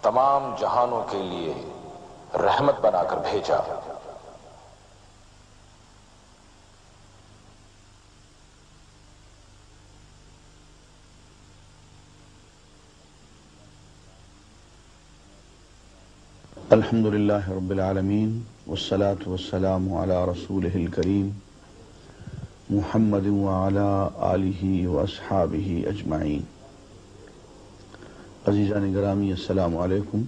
تمام جہانوں کے لیے رحمت بنا کر بھیجا۔ الحمد للہ رب العالمین والصلاة والسلام علی رسولہ الکریم محمد وعلی آلہ واصحابہ اجمعین۔ عزیزان گرامی، السلام علیکم۔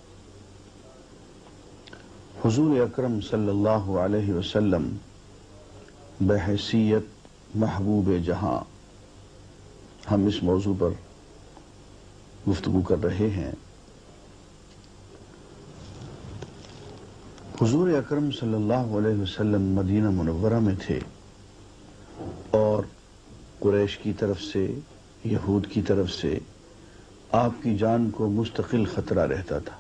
حضور اکرم صلی اللہ علیہ وسلم بحیثیت محبوب جہاں، ہم اس موضوع پر گفتگو کر رہے ہیں۔ حضور اکرم صلی اللہ علیہ وسلم مدینہ منورہ میں تھے اور قریش کی طرف سے، یہود کی طرف سے آپ کی جان کو مستقل خطرہ رہتا تھا۔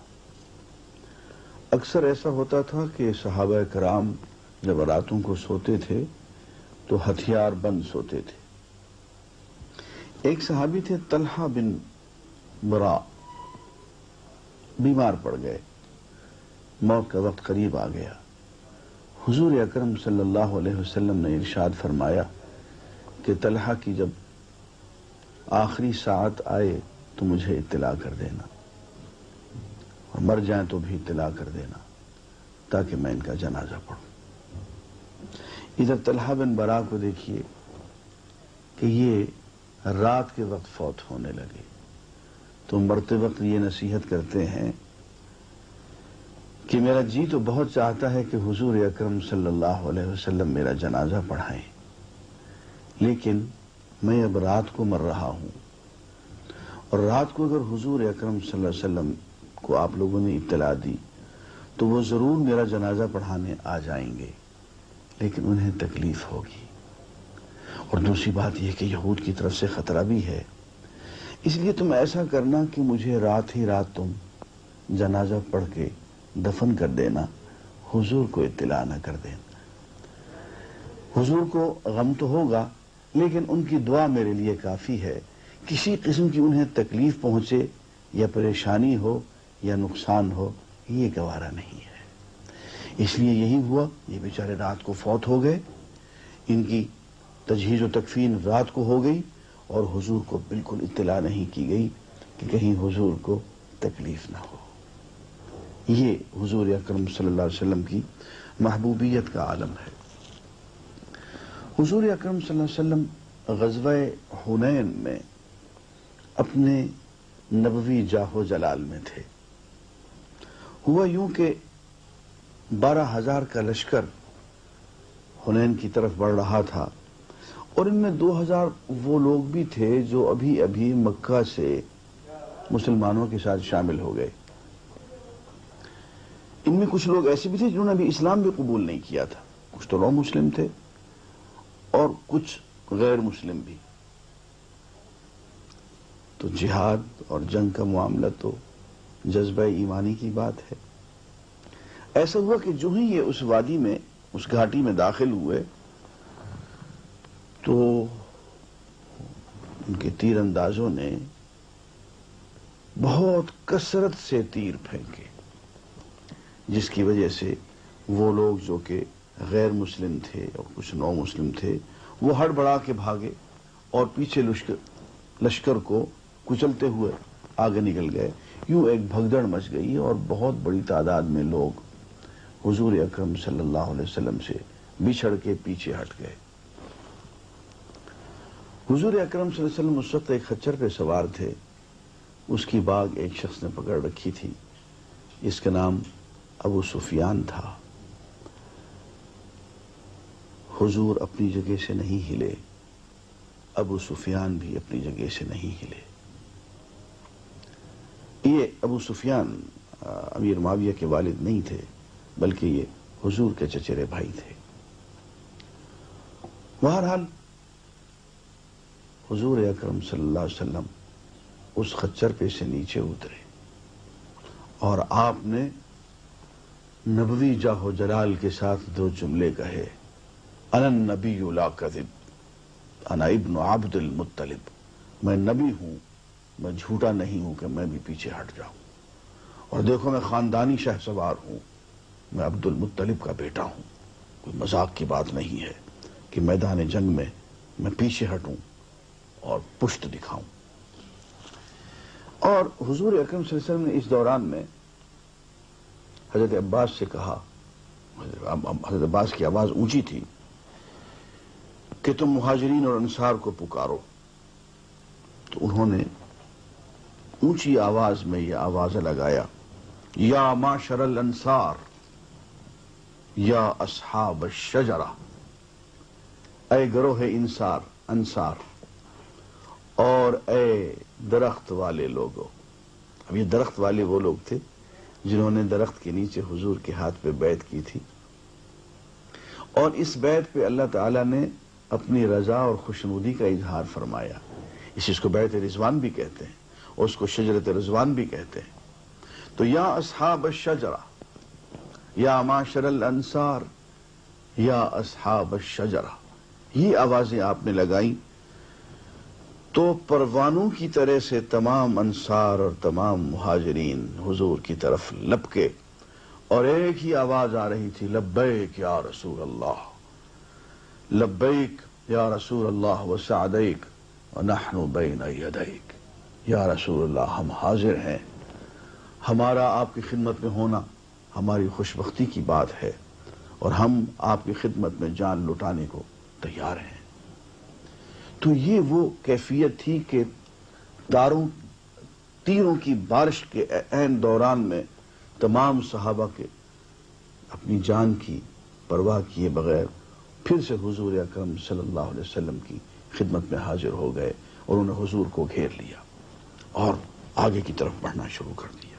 اکثر ایسا ہوتا تھا کہ صحابہ کرام جب راتوں کو سوتے تھے تو ہتھیار بند سوتے تھے۔ ایک صحابی تھے طلحہ بن برا، بیمار پڑ گئے، موت کا وقت قریب آ گیا۔ حضور اکرم صلی اللہ علیہ وسلم نے ارشاد فرمایا کہ طلحہ کی جب آخری ساعت آئے تو مجھے اطلاع کر دینا، اور مر جائیں تو بھی اطلاع کر دینا تاکہ میں ان کا جنازہ پڑھوں۔ ادھر طلحہ بن برا کو دیکھیے کہ یہ رات کے وقت فوت ہونے لگے، تو مرتے وقت یہ نصیحت کرتے ہیں کہ میرا جی تو بہت چاہتا ہے کہ حضور اکرم صلی اللہ علیہ وسلم میرا جنازہ پڑھائیں، لیکن میں اب رات کو مر رہا ہوں، اور رات کو اگر حضور اکرم صلی اللہ علیہ وسلم کو آپ لوگوں نے اطلاع دی تو وہ ضرور میرا جنازہ پڑھانے آ جائیں گے، لیکن انہیں تکلیف ہوگی، اور دوسری بات یہ کہ یہود کی طرف سے خطرہ بھی ہے، اس لیے تم ایسا کرنا کہ مجھے رات ہی رات تم جنازہ پڑھ کے دفن کر دینا، حضور کو اطلاع نہ کر دینا۔ حضور کو غم تو ہوگا لیکن ان کی دعا میرے لیے کافی ہے، کسی قسم کی انہیں تکلیف پہنچے یا پریشانی ہو یا نقصان ہو، یہ گوارا نہیں ہے۔ اس لیے یہی ہوا، یہ بیچارے رات کو فوت ہو گئے، ان کی تجہیز و تکفین رات کو ہو گئی، اور حضور کو بالکل اطلاع نہیں کی گئی کہ کہیں حضور کو تکلیف نہ ہو۔ یہ حضور اکرم صلی اللہ علیہ وسلم کی محبوبیت کا عالم ہے۔ حضور اکرم صلی اللہ علیہ وسلم غزوہ حنین میں اپنے نبوی جاہ و جلال میں تھے۔ ہوا یوں کہ 12,000 کا لشکر حنین کی طرف بڑھ رہا تھا، اور ان میں 2,000 وہ لوگ بھی تھے جو ابھی ابھی مکہ سے مسلمانوں کے ساتھ شامل ہو گئے۔ ان میں کچھ لوگ ایسے بھی تھے جنہوں نے ابھی اسلام بھی قبول نہیں کیا تھا، کچھ تو نو مسلم تھے اور کچھ غیر مسلم بھی۔ تو جہاد اور جنگ کا معاملہ تو جذبہ ایمانی کی بات ہے۔ ایسا ہوا کہ جو ہی یہ اس وادی میں، اس گھاٹی میں داخل ہوئے تو ان کے تیر اندازوں نے بہت کثرت سے تیر پھینکے، جس کی وجہ سے وہ لوگ جو کہ غیر مسلم تھے اور کچھ نو مسلم تھے وہ ہڑبڑا کے بھاگے اور پیچھے لشکر کو کچلتے ہوئے آگے نکل گئے۔ یوں ایک بھگدڑ مچ گئی اور بہت بڑی تعداد میں لوگ حضور اکرم صلی اللہ علیہ وسلم سے بچھڑ کے پیچھے ہٹ گئے۔ حضور اکرم صلی اللہ علیہ وسلم اس وقت ایک خچر پہ سوار تھے، اس کی باگ ایک شخص نے پکڑ رکھی تھی، اس کا نام ابو سفیان تھا۔ حضور اپنی جگہ سے نہیں ہلے، ابو سفیان بھی اپنی جگہ سے نہیں ہلے۔ یہ ابو سفیان امیر معاویہ کے والد نہیں تھے، بلکہ یہ حضور کے چچیرے بھائی تھے۔ بہرحال حضور اکرم صلی اللہ علیہ وسلم اس خچر پہ سے نیچے اترے اور آپ نے نبوی جاہ و جلال کے ساتھ دو جملے کہے، انا النبی لا کذب انا ابن عبد المطلب، میں نبی ہوں، میں جھوٹا نہیں ہوں کہ میں بھی پیچھے ہٹ جاؤں، اور دیکھو میں خاندانی شہ سوار ہوں، میں عبد المطلب کا بیٹا ہوں، کوئی مذاق کی بات نہیں ہے کہ میدان جنگ میں پیچھے ہٹوں اور پشت دکھاؤں۔ اور حضور اکرم صلی اللہ علیہ وسلم نے اس دوران میں حضرت عباس سے کہا، حضرت عباس کی آواز اونچی تھی کہ تم مہاجرین اور انصار کو پکارو، تو انہوں نے اونچی آواز میں یہ آوازیں لگایا، یا معشر الانصار، یا اصحاب الشجرہ، اے گروہ انصار اور اے درخت والے لوگوں۔ اب یہ درخت والے وہ لوگ تھے جنہوں نے درخت کے نیچے حضور کے ہاتھ پہ بیعت کی تھی، اور اس بیعت پہ اللہ تعالیٰ نے اپنی رضا اور خوشنودی کا اظہار فرمایا۔ اس کو بیعت رضوان بھی کہتے ہیں اور اس کو شجرت رضوان بھی کہتے ہیں۔ تو یا اصحاب الشجرہ، یا معاشر الانصار، یا اصحاب الشجرہ، یہ آوازیں آپ نے لگائیں تو پروانوں کی طرح سے تمام انصار اور تمام مہاجرین حضور کی طرف لپکے، اور ایک ہی آواز آ رہی تھی، لبیک یا رسول اللہ، لبیک یا رسول اللہ وسعدیک ونحن بین یدیک۔ یا رسول اللہ، ہم حاضر ہیں، ہمارا آپ کی خدمت میں ہونا ہماری خوش بختی کی بات ہے، اور ہم آپ کی خدمت میں جان لٹانے کو تیار ہیں۔ تو یہ وہ کیفیت تھی کہ تیروں کی بارش کے عین دوران میں تمام صحابہ کے اپنی جان کی پرواہ کیے بغیر پھر سے حضور اکرم صلی اللہ علیہ وسلم کی خدمت میں حاضر ہو گئے، اور انہوں نے حضور کو گھیر لیا اور آگے کی طرف بڑھنا شروع کر دیا۔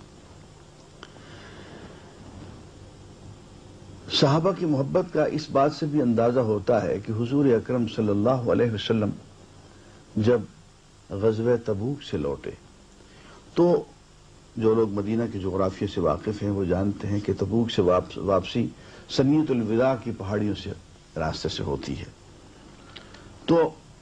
صحابہ کی محبت کا اس بات سے بھی اندازہ ہوتا ہے کہ حضور اکرم صلی اللہ علیہ وسلم جب غزوہ تبوک سے لوٹے تو جو لوگ مدینہ کے جغرافیے سے واقف ہیں وہ جانتے ہیں کہ تبوک سے واپسی سنیت الوداع کی پہاڑیوں سے راستے سے ہوتی ہے۔ تو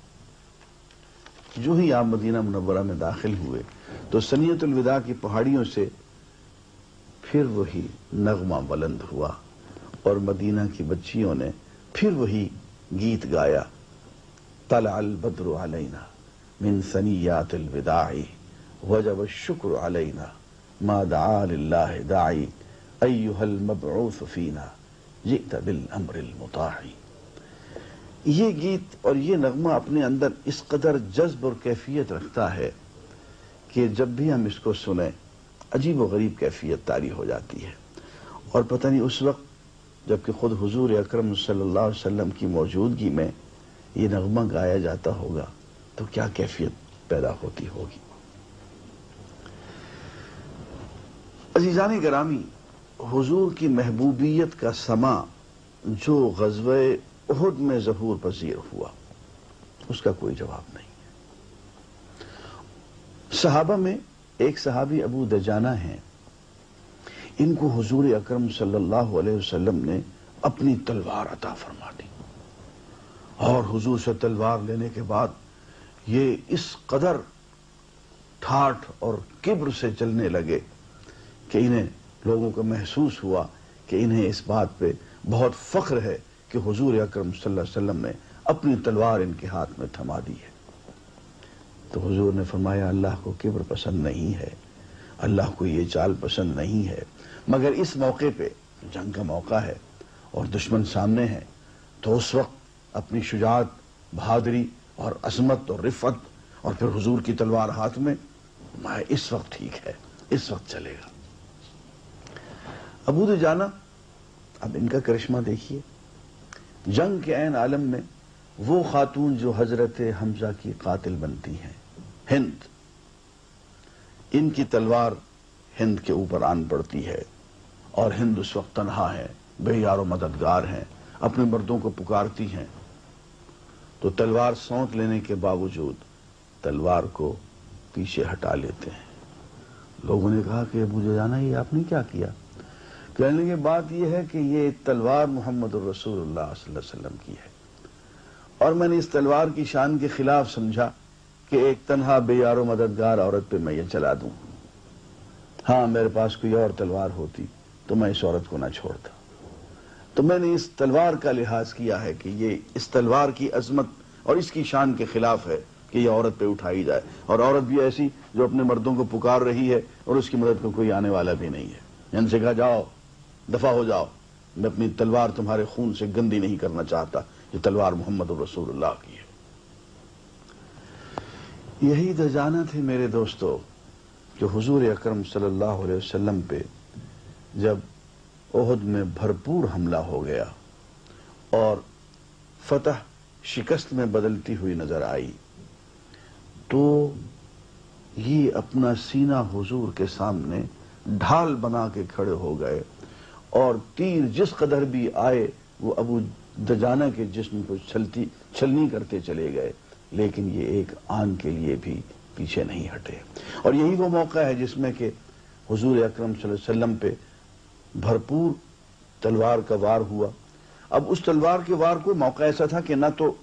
جو ہی آپ مدینہ منورہ میں داخل ہوئے تو سنیت الوداع کی پہاڑیوں سے پھر وہی نغمہ بلند ہوا، اور مدینہ کی بچیوں نے پھر وہی گیت گایا، طلع البدر علینا من ثنیات الوداع وجب الشکر علینا ما دعا للہ داعی ایہا المبعوث فینا جئت بالامر المطاع۔ یہ گیت اور یہ نغمہ اپنے اندر اس قدر جذب اور کیفیت رکھتا ہے کہ جب بھی ہم اس کو سنیں عجیب و غریب کیفیت طاری ہو جاتی ہے، اور پتہ نہیں اس وقت جبکہ خود حضور اکرم صلی اللہ علیہ وسلم کی موجودگی میں یہ نغمہ گایا جاتا ہوگا تو کیا کیفیت پیدا ہوتی ہوگی۔ عزیزان گرامی، حضور کی محبوبیت کا سما جو غزوہ احد میں ظہور پذیر ہوا اس کا کوئی جواب نہیں ہے۔ صحابہ میں ایک صحابی ابو دجانہ ہیں، ان کو حضور اکرم صلی اللہ علیہ وسلم نے اپنی تلوار عطا فرما دی، اور حضور سے تلوار لینے کے بعد یہ اس قدر ٹھاٹھ اور کبر سے چلنے لگے کہ انہیں لوگوں کو محسوس ہوا کہ انہیں اس بات پہ بہت فخر ہے کہ حضور اکرم صلی اللہ علیہ وسلم نے اپنی تلوار ان کے ہاتھ میں تھما دی ہے۔ تو حضور نے فرمایا اللہ کو کبر پسند نہیں ہے، اللہ کو یہ چال پسند نہیں ہے، مگر اس موقع پہ جنگ کا موقع ہے اور دشمن سامنے ہے تو اس وقت اپنی شجاعت، بہادری اور عظمت اور رفعت اور پھر حضور کی تلوار ہاتھ میں، اس وقت ٹھیک ہے، اس وقت چلے گا۔ ابو دجانہ، اب ان کا کرشمہ دیکھیے، جنگ کے عین عالم میں وہ خاتون جو حضرت حمزہ کی قاتل بنتی ہیں، ہند، ان کی تلوار ہند کے اوپر آن پڑتی ہے، اور ہند اس وقت تنہا ہے، بے یار و مددگار ہیں، اپنے مردوں کو پکارتی ہیں، تو تلوار سونت لینے کے باوجود تلوار کو پیچھے ہٹا لیتے ہیں۔ لوگوں نے کہا کہ ابو دجانہ یہ آپ نے کیا کیا؟ کہنے کی بات یہ ہے کہ یہ تلوار محمد الرسول اللہ صلی اللہ علیہ وسلم کی ہے، اور میں نے اس تلوار کی شان کے خلاف سمجھا کہ ایک تنہا بے یار و مددگار عورت پہ میں یہ چلا دوں۔ ہاں میرے پاس کوئی اور تلوار ہوتی تو میں اس عورت کو نہ چھوڑتا. تو میں نے اس تلوار کا لحاظ کیا ہے کہ یہ اس تلوار کی عظمت اور اس کی شان کے خلاف ہے کہ یہ عورت پہ اٹھائی جائے، اور عورت بھی ایسی جو اپنے مردوں کو پکار رہی ہے اور اس کی مدد کو کوئی آنے والا بھی نہیں ہے. ان سے کہا جاؤ، دفع ہو جاؤ، میں اپنی تلوار تمہارے خون سے گندی نہیں کرنا چاہتا، یہ تلوار محمد رسول اللہ کی ہے. یہی دجانت ہے میرے دوستو جو حضور اکرم صلی اللہ علیہ وسلم پہ جب احد میں بھرپور حملہ ہو گیا اور فتح شکست میں بدلتی ہوئی نظر آئی، تو یہ اپنا سینہ حضور کے سامنے ڈھال بنا کے کھڑے ہو گئے، اور تیر جس قدر بھی آئے وہ ابو دجانہ کے جسم کو چھلنی کرتے چلے گئے، لیکن یہ ایک آن کے لیے بھی پیچھے نہیں ہٹے. اور یہی وہ موقع ہے جس میں کہ حضور اکرم صلی اللہ علیہ وسلم پہ بھرپور تلوار کا وار ہوا. اب اس تلوار کے وار کو موقع ایسا تھا کہ نہ تو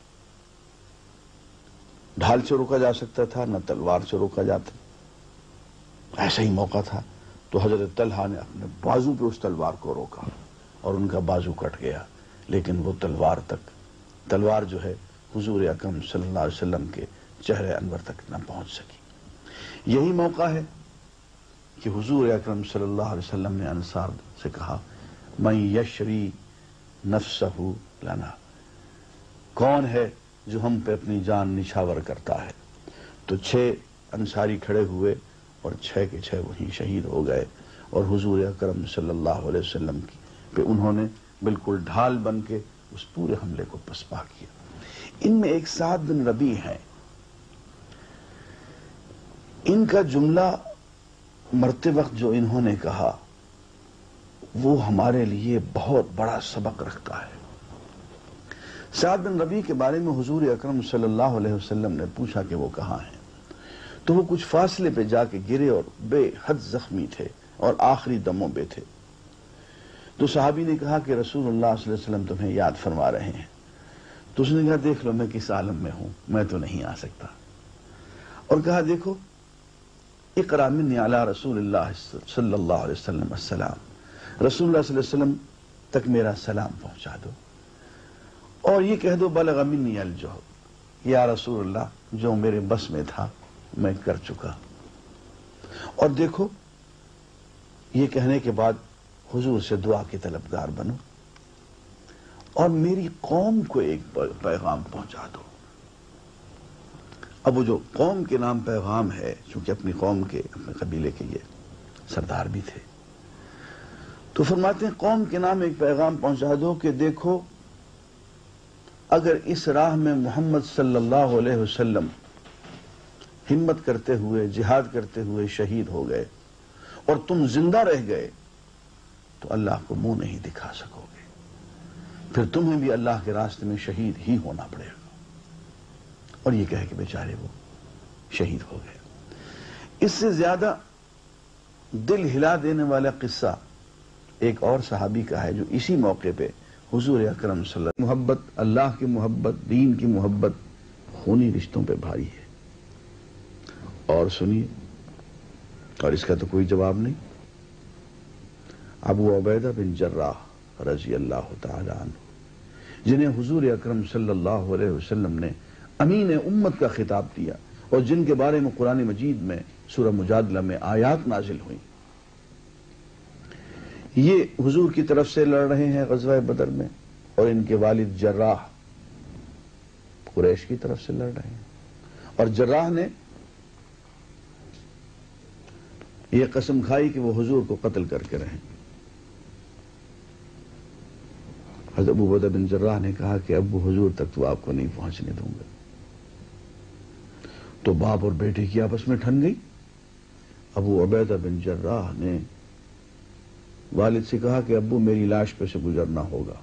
ڈھال سے روکا جا سکتا تھا نہ تلوار سے روکا جاتا، ایسا ہی موقع تھا. تو حضرت طلحہ نے اپنے بازو پہ اس تلوار کو روکا اور ان کا بازو کٹ گیا، لیکن وہ تلوار جو ہے حضور اکرم صلی اللہ علیہ وسلم کے چہرے انور تک نہ پہنچ سکی. یہی موقع ہے کہ حضور اکرم صلی اللہ علیہ وسلم نے انصار سے کہا من یشری نفسہ لنا، کون ہے جو ہم پہ اپنی جان نچھاور کرتا ہے. تو 6 انصاری کھڑے ہوئے اور 6 کے 6 وہیں شہید ہو گئے، اور حضور اکرم صلی اللہ علیہ وسلم پہ انہوں نے بالکل ڈھال بن کے اس پورے حملے کو پسپا کیا. ان میں ایک سعد بن ربیع ہے، ان کا جملہ مرتے وقت جو انہوں نے کہا وہ ہمارے لیے بہت بڑا سبق رکھتا ہے. سعد بن ربیع کے بارے میں حضور اکرم صلی اللہ علیہ وسلم نے پوچھا کہ وہ کہاں ہیں، تو وہ کچھ فاصلے پہ جا کے گرے اور بے حد زخمی تھے اور آخری دموں پہ تھے. تو صحابی نے کہا کہ رسول اللہ صلی اللہ علیہ وسلم تمہیں یاد فرما رہے ہیں. تو اس نے کہا دیکھ لو میں کس عالم میں ہوں، میں تو نہیں آ سکتا. اور کہا دیکھو اقرا منی علی رسول اللہ صلی اللہ علیہ وسلم السلام، رسول اللہ صلی اللہ علیہ وسلم تک میرا سلام پہنچا دو، اور یہ کہہ دو بلغ منی الجہد، یا رسول اللہ جو میرے بس میں تھا میں کر چکا. اور دیکھو یہ کہنے کے بعد حضور سے دعا کے طلبگار بنو اور میری قوم کو ایک پیغام پہنچا دو. اب وہ جو قوم کے نام پیغام ہے، چونکہ اپنی قوم کے اپنے قبیلے کے یہ سردار بھی تھے، تو فرماتے ہیں قوم کے نام ایک پیغام پہنچا دو کہ دیکھو اگر اس راہ میں محمد صلی اللہ علیہ وسلم ہمت کرتے ہوئے جہاد کرتے ہوئے شہید ہو گئے اور تم زندہ رہ گئے تو اللہ کو منہ نہیں دکھا سکو گے، پھر تمہیں بھی اللہ کے راستے میں شہید ہی ہونا پڑے گا. اور یہ کہہ کہ بیچارے وہ شہید ہو گئے. اس سے زیادہ دل ہلا دینے والا قصہ ایک اور صحابی کا ہے جو اسی موقع پہ حضور اکرم صلی اللہ علیہ وسلم محبت، اللہ کی محبت، دین کی محبت خونی رشتوں پہ بھاری ہے. اور سنیے، اور اس کا تو کوئی جواب نہیں، ابو عبیدہ بن جراح رضی اللہ تعالی عنہ، جنہیں حضور اکرم صلی اللہ علیہ وسلم نے امین امت کا خطاب دیا اور جن کے بارے میں قرآن مجید میں سورہ مجادلہ میں آیات نازل ہوئیں، یہ حضور کی طرف سے لڑ رہے ہیں غزوہ بدر میں، اور ان کے والد جراح قریش کی طرف سے لڑ رہے ہیں. اور جراح نے یہ قسم کھائی کہ وہ حضور کو قتل کر کے رہیں. حضرت ابو عبیدہ بن جراح نے کہا کہ ابو حضور تک تو آپ کو نہیں پہنچنے دوں گا. تو باپ اور بیٹے کی آپس میں ٹھن گئی. ابو عبیدہ بن جراح نے والد سے کہا کہ ابو میری لاش پہ سے گزرنا ہوگا،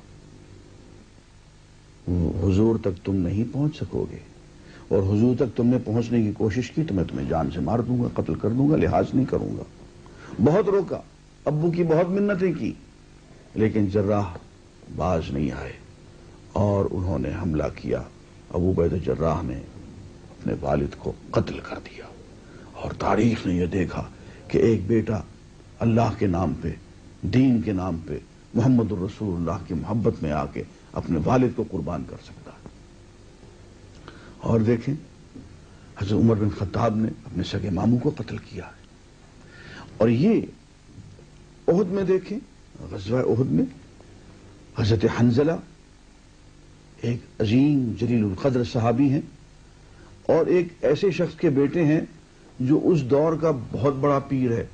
حضور تک تم نہیں پہنچ سکو گے، اور حضور تک تم نے پہنچنے کی کوشش کی تو میں تمہیں جان سے مار دوں گا، قتل کر دوں گا، لحاظ نہیں کروں گا. بہت روکا، ابو کی بہت منتیں کی، لیکن جراح باز نہیں آئے اور انہوں نے حملہ کیا. ابو عبیدہ جراح نے اپنے والد کو قتل کر دیا. اور تاریخ نے یہ دیکھا کہ ایک بیٹا اللہ کے نام پہ، دین کے نام پہ، محمد الرسول اللہ کی محبت میں آ کے اپنے والد کو قربان کر سکتا ہے۔ اور دیکھیں حضرت عمر بن خطاب نے اپنے سگے ماموں کو قتل کیا ہے۔ اور یہ احد میں دیکھیں، غزوہ احد میں حضرت حنزلہ ایک عظیم جلیل القدر صحابی ہیں اور ایک ایسے شخص کے بیٹے ہیں جو اس دور کا بہت بڑا پیر ہے۔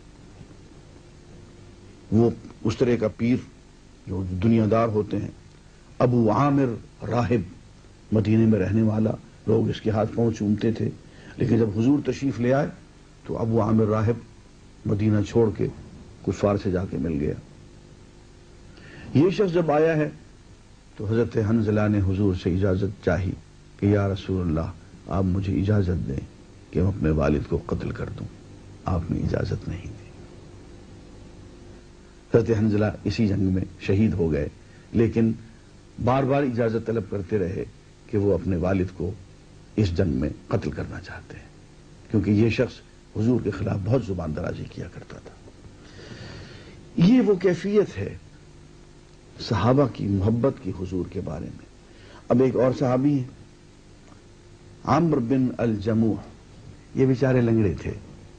وہ اس طرح کا پیر جو دنیا دار ہوتے ہیں، ابو عامر راہب، مدینے میں رہنے والا، لوگ اس کے ہاتھ پاؤں چومتے تھے، لیکن جب حضور تشریف لے آئے تو ابو عامر راہب مدینہ چھوڑ کے کفار سے جا کے مل گیا۔ یہ شخص جب آیا ہے تو حضرت حنزلہ نے حضور سے اجازت چاہی کہ یا رسول اللہ آپ مجھے اجازت دیں کہ میں اپنے والد کو قتل کر دوں۔ آپ نے اجازت نہیں دی۔ حضرت حنزلہ اسی جنگ میں شہید ہو گئے، لیکن بار بار اجازت طلب کرتے رہے کہ وہ اپنے والد کو اس جنگ میں قتل کرنا چاہتے ہیں، کیونکہ یہ شخص حضور کے خلاف بہت زبان درازی کیا کرتا تھا۔ یہ وہ کیفیت ہے صحابہ کی محبت کی حضور کے بارے میں۔ اب ایک اور صحابی ہیں عمرو بن الجموح، یہ بیچارے لنگڑے تھے۔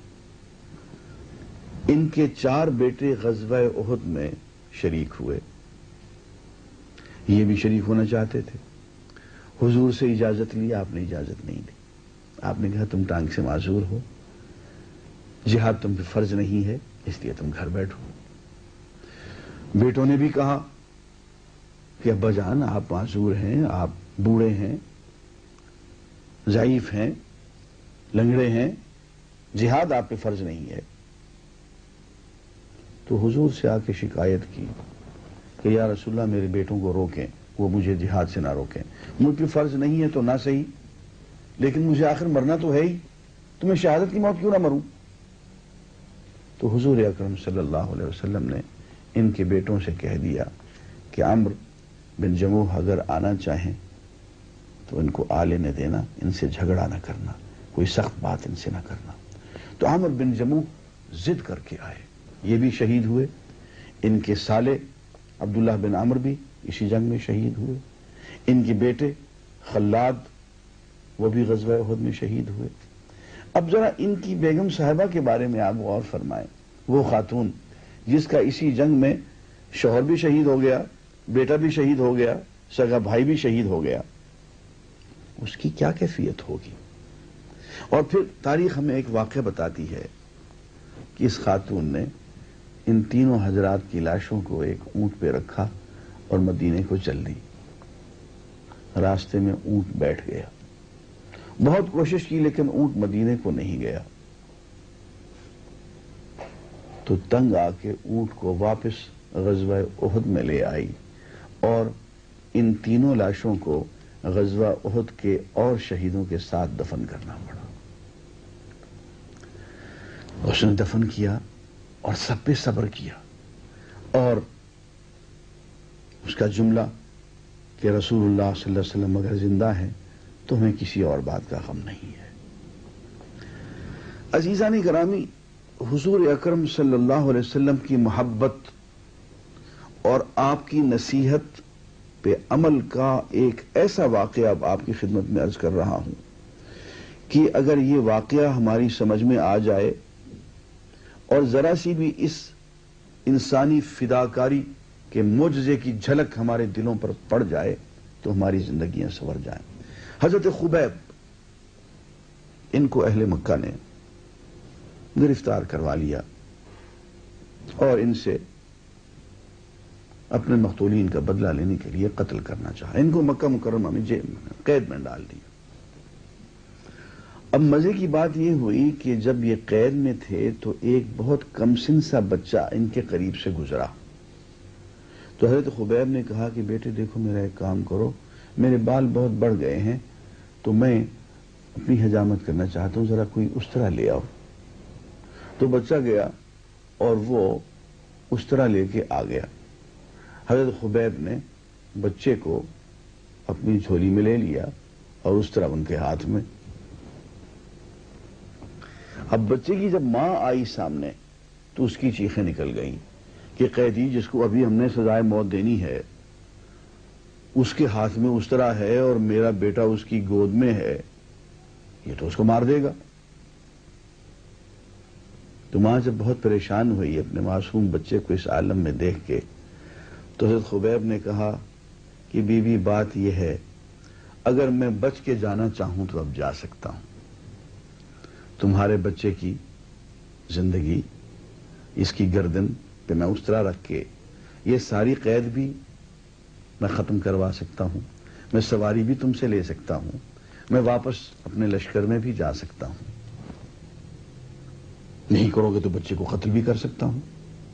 ان کے 4 بیٹے غزوہ احد میں شریک ہوئے، یہ بھی شریک ہونا چاہتے تھے۔ حضور سے اجازت لی، آپ نے اجازت نہیں دی۔ آپ نے کہا تم ٹانگ سے معذور ہو، جہاد تم پہ فرض نہیں ہے، اس لیے تم گھر بیٹھو۔ بیٹوں نے بھی کہا کہ ابا جان آپ معذور ہیں، آپ بوڑھے ہیں، ضعیف ہیں، لنگڑے ہیں، جہاد آپ پہ فرض نہیں ہے۔ تو حضور سے آ کے شکایت کی کہ یا رسول اللہ میرے بیٹوں کو روکیں، وہ مجھے جہاد سے نہ روکیں۔ مجھ پہ فرض نہیں ہے تو نہ صحیح، لیکن مجھے آخر مرنا تو ہے ہی، تو میں شہادت کی موت کیوں نہ مروں؟ تو حضور اکرم صلی اللہ علیہ وسلم نے ان کے بیٹوں سے کہہ دیا کہ عمرو بن جموح اگر آنا چاہیں تو ان کو آ لینے دینا، ان سے جھگڑا نہ کرنا، کوئی سخت بات ان سے نہ کرنا۔ تو عمرو بن جموح ضد کر کے آئے، یہ بھی شہید ہوئے۔ ان کے سالے عبداللہ بن عمرو بھی اسی جنگ میں شہید ہوئے۔ ان کے بیٹے خلاد وہ بھی غزوہ احد میں شہید ہوئے۔ اب ذرا ان کی بیگم صاحبہ کے بارے میں آپ غور فرمائیں، وہ خاتون جس کا اسی جنگ میں شوہر بھی شہید ہو گیا، بیٹا بھی شہید ہو گیا، سگا بھائی بھی شہید ہو گیا، اس کی کیا کیفیت ہوگی؟ اور پھر تاریخ ہمیں ایک واقعہ بتاتی ہے کہ اس خاتون نے ان تینوں حضرات کی لاشوں کو ایک اونٹ پہ رکھا اور مدینے کو چل دی۔ راستے میں اونٹ بیٹھ گیا، بہت کوشش کی لیکن اونٹ مدینے کو نہیں گیا، تو تنگ آ کے اونٹ کو واپس غزوہ احد میں لے آئی اور ان تینوں لاشوں کو غزوہ احد کے اور شہیدوں کے ساتھ دفن کرنا پڑا۔ اس نے دفن کیا اور سب پہ صبر کیا، اور اس کا جملہ کہ رسول اللہ صلی اللہ علیہ وسلم اگر زندہ ہیں تو ہمیں کسی اور بات کا غم نہیں ہے۔ عزیزان گرامی، حضور اکرم صلی اللہ علیہ وسلم کی محبت اور آپ کی نصیحت پہ عمل کا ایک ایسا واقعہ اب آپ کی خدمت میں عرض کر رہا ہوں کہ اگر یہ واقعہ ہماری سمجھ میں آ جائے اور ذرا سی بھی اس انسانی فداکاری کے معجزے کی جھلک ہمارے دلوں پر پڑ جائے تو ہماری زندگیاں سنور جائیں۔ حضرت خبیب، ان کو اہل مکہ نے گرفتار کروا لیا اور ان سے اپنے مقتولین کا بدلہ لینے کے لیے قتل کرنا چاہا۔ ان کو مکہ مکرمہ میں قید میں ڈال دیا۔ اب مزے کی بات یہ ہوئی کہ جب یہ قید میں تھے تو ایک بہت کم سن سا بچہ ان کے قریب سے گزرا، تو حضرت خبیب نے کہا کہ بیٹے دیکھو میرا ایک کام کرو، میرے بال بہت بڑھ گئے ہیں تو میں اپنی حجامت کرنا چاہتا ہوں، ذرا کوئی استرا لے آؤ۔ تو بچہ گیا اور وہ استرا لے کے آ گیا۔ حضرت خبیب نے بچے کو اپنی جھولی میں لے لیا اور استرا ان کے ہاتھ میں۔ اب بچے کی جب ماں آئی سامنے تو اس کی چیخیں نکل گئیں کہ قیدی جس کو ابھی ہم نے سزائے موت دینی ہے اس کے ہاتھ میں اس طرح ہے اور میرا بیٹا اس کی گود میں ہے، یہ تو اس کو مار دے گا۔ تو ماں جب بہت پریشان ہوئی اپنے معصوم بچے کو اس عالم میں دیکھ کے، تو حضرت خبیب نے کہا کہ بی بی بات یہ ہے، اگر میں بچ کے جانا چاہوں تو اب جا سکتا ہوں، تمہارے بچے کی زندگی، اس کی گردن پہ میں اس طرح رکھ کے یہ ساری قید بھی میں ختم کروا سکتا ہوں، میں سواری بھی تم سے لے سکتا ہوں، میں واپس اپنے لشکر میں بھی جا سکتا ہوں، نہیں کرو گے تو بچے کو قتل بھی کر سکتا ہوں،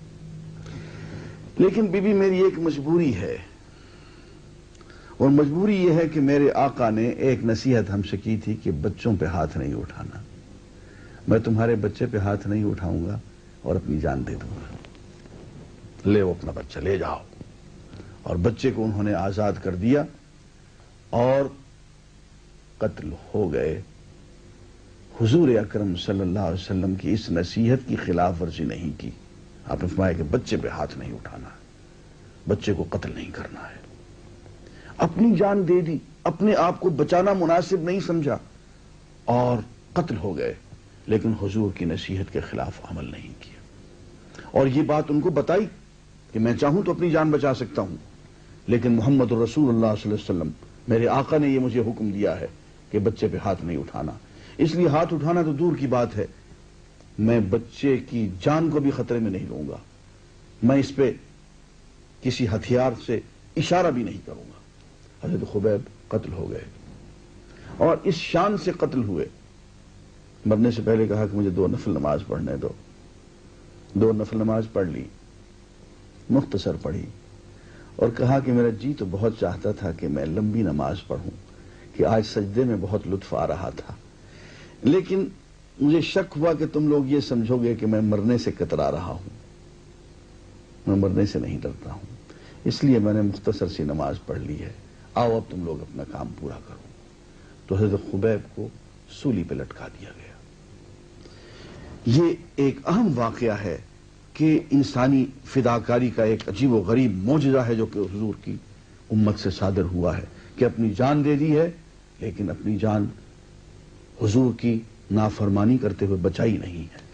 لیکن بی بی میری ایک مجبوری ہے، اور مجبوری یہ ہے کہ میرے آقا نے ایک نصیحت ہم سے کی تھی کہ بچوں پہ ہاتھ نہیں اٹھانا، میں تمہارے بچے پہ ہاتھ نہیں اٹھاؤں گا اور اپنی جان دے دوں گا، لے وہ اپنا بچہ لے جاؤ۔ اور بچے کو انہوں نے آزاد کر دیا اور قتل ہو گئے۔ حضور اکرم صلی اللہ علیہ وسلم کی اس نصیحت کی خلاف ورزی نہیں کی، آپ نے فرمایا کہ بچے پہ ہاتھ نہیں اٹھانا ہے، بچے کو قتل نہیں کرنا ہے، اپنی جان دے دی، اپنے آپ کو بچانا مناسب نہیں سمجھا اور قتل ہو گئے، لیکن حضور کی نصیحت کے خلاف عمل نہیں کیا، اور یہ بات ان کو بتائی کہ میں چاہوں تو اپنی جان بچا سکتا ہوں، لیکن محمد رسول اللہ صلی اللہ علیہ وسلم میرے آقا نے یہ مجھے حکم دیا ہے کہ بچے پہ ہاتھ نہیں اٹھانا، اس لیے ہاتھ اٹھانا تو دور کی بات ہے، میں بچے کی جان کو بھی خطرے میں نہیں لوں گا، میں اس پہ کسی ہتھیار سے اشارہ بھی نہیں کروں گا۔ حضرت خبیب قتل ہو گئے اور اس شان سے قتل ہوئے، مرنے سے پہلے کہا کہ مجھے 2 نفل نماز پڑھنے دو، 2 نفل نماز پڑھ لی، مختصر پڑھی، اور کہا کہ میرا جی تو بہت چاہتا تھا کہ میں لمبی نماز پڑھوں، کہ آج سجدے میں بہت لطف آ رہا تھا، لیکن مجھے شک ہوا کہ تم لوگ یہ سمجھو گے کہ میں مرنے سے کترا رہا ہوں، میں مرنے سے نہیں ڈرتا ہوں، اس لیے میں نے مختصر سی نماز پڑھ لی ہے، آؤ اب تم لوگ اپنا کام پورا کرو۔ تو حضرت خبیب کو سولی پہ لٹکا دیا گیا۔ یہ ایک اہم واقعہ ہے کہ انسانی فداکاری کا ایک عجیب و غریب معجزہ ہے جو کہ حضور کی امت سے صادر ہوا ہے، کہ اپنی جان دے دی ہے لیکن اپنی جان حضور کی نافرمانی کرتے ہوئے بچائی نہیں ہے۔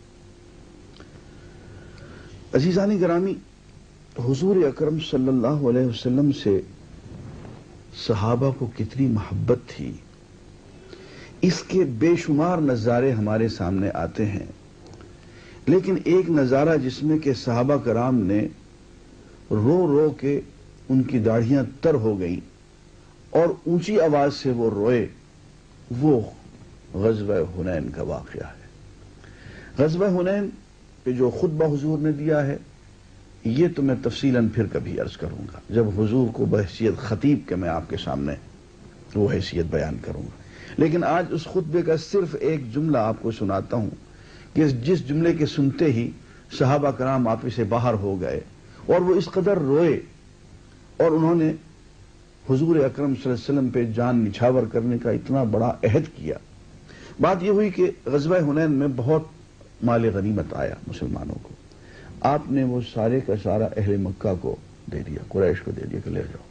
عزیزان گرامی، حضور اکرم صلی اللہ علیہ وسلم سے صحابہ کو کتنی محبت تھی، اس کے بے شمار نظارے ہمارے سامنے آتے ہیں، لیکن ایک نظارہ جس میں کہ صحابہ کرام نے رو رو کے ان کی داڑھیاں تر ہو گئیں اور اونچی آواز سے وہ روئے، وہ غزوہ حنین کا واقعہ ہے۔ غزوہ حنین پہ جو خطبہ حضور نے دیا ہے یہ تو میں تفصیلاً پھر کبھی عرض کروں گا، جب حضور کو بحیثیت خطیب کے میں آپ کے سامنے وہ حیثیت بیان کروں گا، لیکن آج اس خطبے کا صرف ایک جملہ آپ کو سناتا ہوں کہ جس جملے کے سنتے ہی صحابہ کرام آپس سے باہر ہو گئے اور وہ اس قدر روئے اور انہوں نے حضور اکرم صلی اللہ علیہ وسلم پہ جان نچھاور کرنے کا اتنا بڑا عہد کیا۔ بات یہ ہوئی کہ غزوہ حنین میں بہت مال غنیمت آیا مسلمانوں کو، آپ نے وہ سارے کا سارا اہل مکہ کو دے دیا، قریش کو دے دیا کہ لے جاؤ،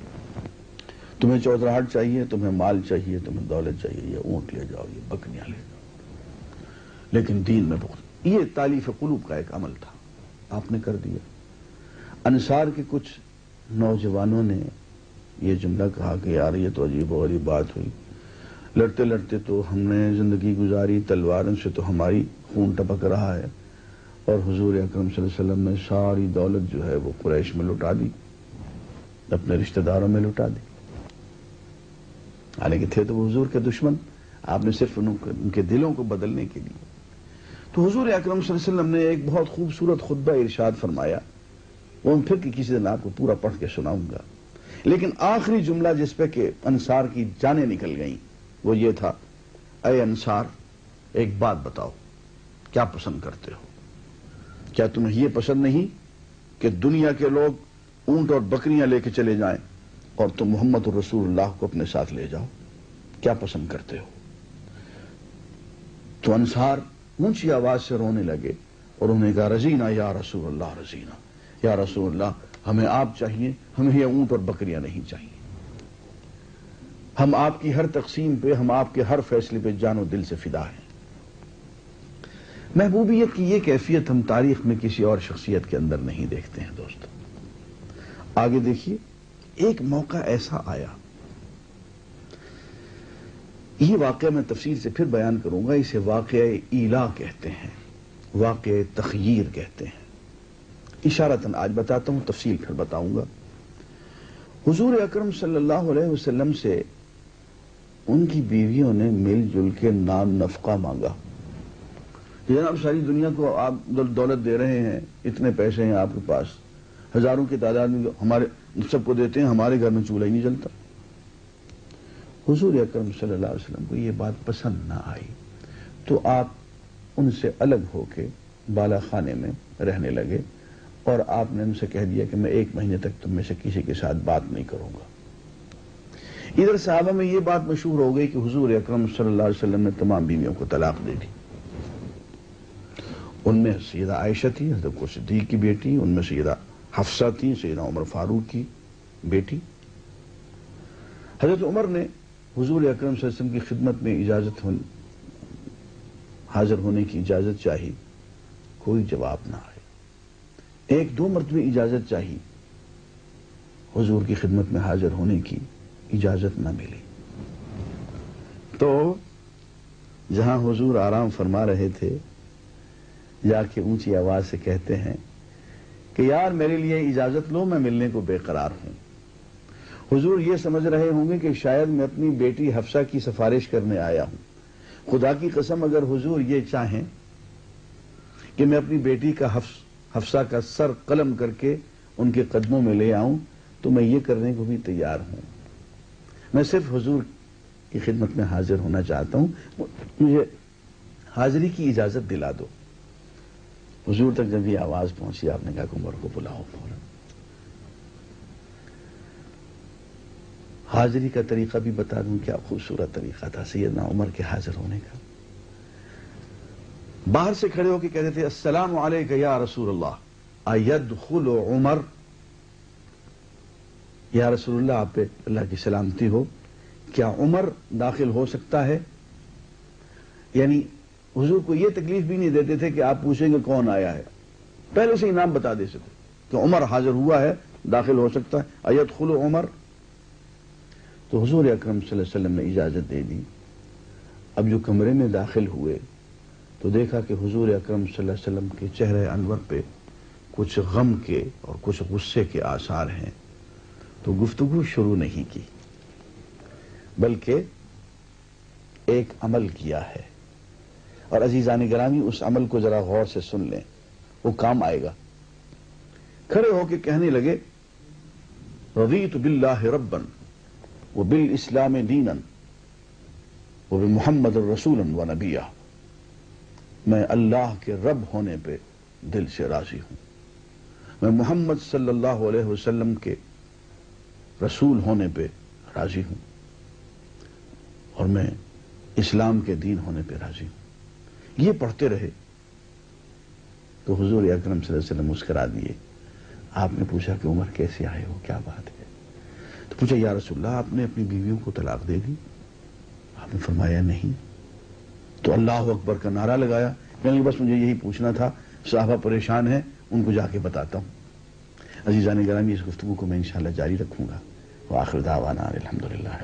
تمہیں چودراہٹ چاہیے، تمہیں مال چاہیے، تمہیں دولت چاہیے، یہ اونٹ لے جاؤ، یہ بکریاں لے جاؤ، لیکن دین میں بہت یہ تالیف قلوب کا ایک عمل تھا، آپ نے کر دیا۔ انصار کے کچھ نوجوانوں نے یہ جملہ کہا کہ یار یہ تو عجیب و غریب بات ہوئی، لڑتے لڑتے تو ہم نے زندگی گزاری، تلواروں سے تو ہماری خون ٹپک رہا ہے، اور حضور اکرم صلی اللہ علیہ وسلم نے ساری دولت جو ہے وہ قریش میں لٹا دی، اپنے رشتہ داروں میں لٹا دی، حالانکہ تھے تو وہ حضور کے دشمن، آپ نے صرف ان کے دلوں کو بدلنے کے لیے۔ تو حضور اکرم صلی اللہ علیہ وسلم نے ایک بہت خوبصورت خطبہ ارشاد فرمایا، وہ میں پھر کسی دن آپ کو پورا پڑھ کے سناؤں گا، لیکن آخری جملہ جس پہ کہ انصار کی جانیں نکل گئیں وہ یہ تھا، اے انصار ایک بات بتاؤ، کیا پسند کرتے ہو؟ کیا تمہیں یہ پسند نہیں کہ دنیا کے لوگ اونٹ اور بکریاں لے کے چلے جائیں اور تم محمد رسول اللہ کو اپنے ساتھ لے جاؤ؟ کیا پسند کرتے ہو؟ تو انصار اونچی آواز سے رونے لگے اور انہوں نے کہا رضینا یا رسول اللہ، رضینا یا رسول اللہ، ہمیں آپ چاہیے، ہمیں یہ اونٹ اور بکریاں نہیں چاہیے، ہم آپ کی ہر تقسیم پہ، ہم آپ کے ہر فیصلے پہ جان و دل سے فدا ہیں۔ محبوبیت کی یہ کیفیت ہم تاریخ میں کسی اور شخصیت کے اندر نہیں دیکھتے ہیں دوستو۔ آگے دیکھیے، ایک موقع ایسا آیا، یہ واقعہ میں تفصیل سے پھر بیان کروں گا، اسے واقعہ ایلا کہتے ہیں، واقعہ تخییر کہتے ہیں۔ اشارتاً آج بتاتا ہوں، تفصیل پھر بتاؤں گا۔ حضور اکرم صلی اللہ علیہ وسلم سے ان کی بیویوں نے مل جل کے نام نفقہ مانگا، جناب ساری دنیا کو آپ دولت دے رہے ہیں، اتنے پیسے ہیں آپ کے پاس، ہزاروں کی تعداد میں ہمارے سب کو دیتے ہیں، ہمارے گھر میں چولہا ہی نہیں جلتا۔ حضور اکرم صلی اللہ علیہ وسلم کو یہ بات پسند نہ آئی، تو آپ ان سے الگ ہو کے بالا خانے میں رہنے لگے، اور آپ نے ان سے کہہ دیا کہ میں 1 مہینے تک تم میں سے کسی کے ساتھ بات نہیں کروں گا۔ ادھر صحابہ میں یہ بات مشہور ہو گئی کہ حضور اکرم صلی اللہ علیہ وسلم نے تمام بیویوں کو طلاق دے دی۔ ان میں سیدہ عائشہ تھی، حضرت صدیق کی بیٹی، ان میں سیدہ حفصہ تھی، سیدہ عمر فاروق کی بیٹی۔ حضرت عمر نے حضور اکرم صلی اللہ علیہ وسلم کی خدمت میں حاضر ہونے کی اجازت چاہی، کوئی جواب نہ آئے۔ 1-2 مرتبہ اجازت چاہی، حضور کی خدمت میں حاضر ہونے کی اجازت نہ ملی۔ تو جہاں حضور آرام فرما رہے تھے، جا کے اونچی آواز سے کہتے ہیں کہ یار میرے لیے اجازت لو، میں ملنے کو بے قرار ہوں۔ حضور یہ سمجھ رہے ہوں گے کہ شاید میں اپنی بیٹی حفصہ کی سفارش کرنے آیا ہوں۔ خدا کی قسم اگر حضور یہ چاہیں کہ میں اپنی بیٹی کا حفصہ کا سر قلم کر کے ان کے قدموں میں لے آؤں تو میں یہ کرنے کو بھی تیار ہوں۔ میں صرف حضور کی خدمت میں حاضر ہونا چاہتا ہوں، مجھے حاضری کی اجازت دلا دو۔ حضور تک جب یہ آواز پہنچی، آپ نے کہا کہ عمر کو بلاؤ فوراً۔ حاضری کا طریقہ بھی بتا دوں، کیا خوبصورت طریقہ تھا سیدنا عمر کے حاضر ہونے کا۔ باہر سے کھڑے ہو کے کہتے تھے السلام علیک یا رسول اللہ ایدخل عمر، یا رسول اللہ آپ پہ اللہ کی سلامتی ہو، کیا عمر داخل ہو سکتا ہے؟ یعنی حضور کو یہ تکلیف بھی نہیں دیتے تھے کہ آپ پوچھیں گے کون آیا ہے، پہلے سے ہی نام بتا دے سکتے کہ عمر حاضر ہوا ہے، داخل ہو سکتا ہے، ایدخل عمر۔ تو حضور اکرم صلی اللہ علیہ وسلم نے اجازت دے دی۔ اب جو کمرے میں داخل ہوئے تو دیکھا کہ حضور اکرم صلی اللہ علیہ وسلم کے چہرے انور پہ کچھ غم کے اور کچھ غصے کے آثار ہیں، تو گفتگو شروع نہیں کی، بلکہ ایک عمل کیا ہے، اور عزیزان گرامی اس عمل کو ذرا غور سے سن لیں، وہ کام آئے گا۔ کھڑے ہو کے کہنے لگے رضیت باللہ ربا وبالاسلام دینا وبمحمد رسولا ونبیا، میں اللہ کے رب ہونے پہ دل سے راضی ہوں، میں محمد صلی اللہ علیہ وسلم کے رسول ہونے پہ راضی ہوں، اور میں اسلام کے دین ہونے پہ راضی ہوں۔ یہ پڑھتے رہے تو حضور اکرم صلی اللہ علیہ وسلم مسکرا دیے۔ آپ نے پوچھا کہ عمر کیسے آئے ہو، کیا بات ہے؟ تو پوچھا یا رسول اللہ آپ نے اپنی بیویوں کو طلاق دے دی؟ آپ نے فرمایا نہیں۔ تو اللہ اکبر کا نعرہ لگایا، میں نے بس مجھے یہی پوچھنا تھا، صحابہ پریشان ہیں، ان کو جا کے بتاتا ہوں۔ عزیزان گرامی، اس گفتگو کو میں انشاءاللہ جاری رکھوں گا۔ وآخر دعوانا الحمدللہ۔